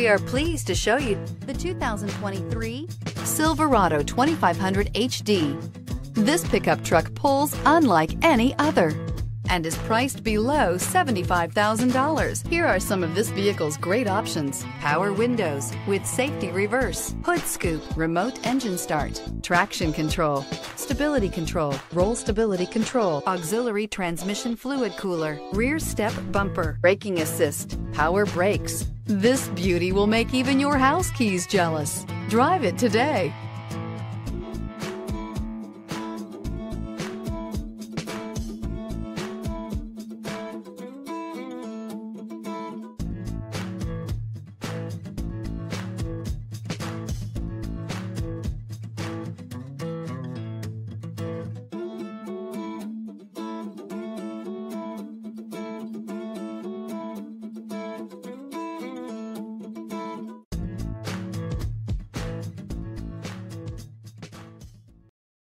We are pleased to show you the 2023 Silverado 2500HD. This pickup truck pulls unlike any other and is priced below $75,000. Here are some of this vehicle's great options: power windows with safety reverse, hood scoop, remote engine start, traction control, stability control, roll stability control, auxiliary transmission fluid cooler, rear step bumper, braking assist, power brakes. This beauty will make even your house keys jealous. Drive it today.